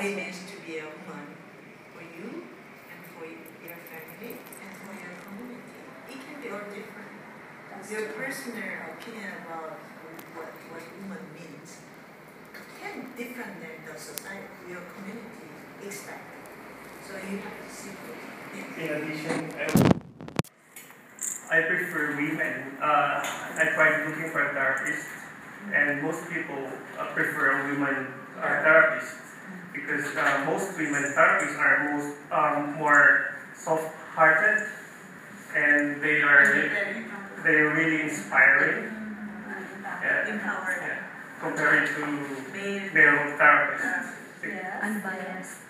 it means to be a woman for you and for your family and for your community. It can be all different. Your personal opinion about what woman means can be different than the society, your community expect. So you have to see it. In addition, I prefer women. I tried looking for a therapist, and most people prefer a woman therapist because most women therapists are more soft-hearted, and they're really inspiring. Compared to male therapists. Unbiased.